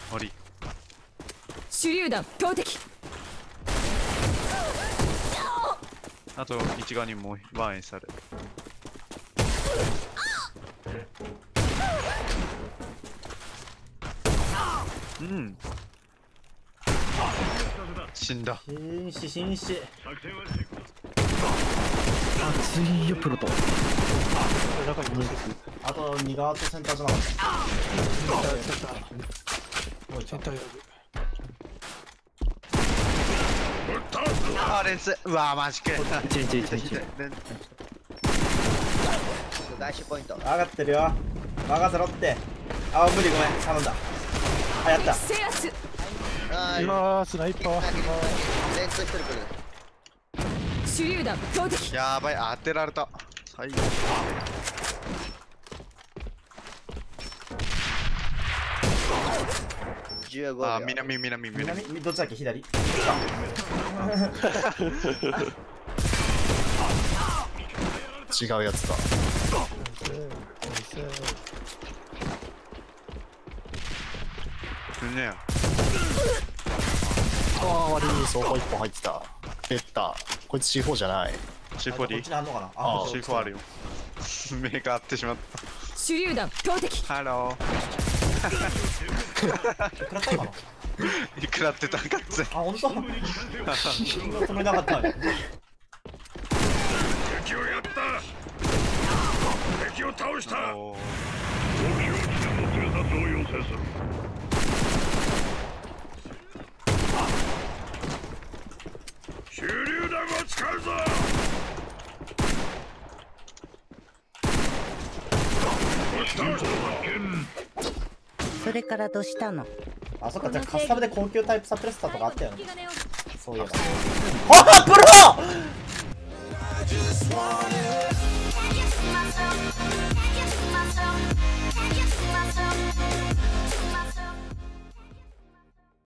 森。 手榴弾投擲。 あと一側にもうワンエンされ。うん。死んだ。 紳士紳士。 熱いよプロト。 あと2側とセンターじゃなかった。 センターやる。 あれす。うわマジか。 1 ダッシュポイント。 上がってるよ。任せろって。あ、無理ごめん。頼んだ。あ、やった。 制圧。 はい。 スナイパー。 連通してる来る。 手榴弾投擲。 やばい、当てられた。最後。 15秒。 あ、南。 どっちだっけ左。 違うやつだ。 ねああ、悪い、そこ1本入ってた。ベッタ。こいつ C4 じゃない。 C4 こっ D。 ちにあんのかな。 ああ、C4 あるよ。目が合ってしまった。 手榴弾投擲。 ハロ食らった今の。 ー。いくらってたんかっつ。 あ、ほんと。止めなかったね。 敵をやった。敵を倒した。 おー。 目標地点の偵察を要請する。手榴弾を使うぞ。 それからどうしたの？ あ、そっか、じゃあカスタムで高級タイプサプレッサーとかあったよね。そういえば。あ、プロ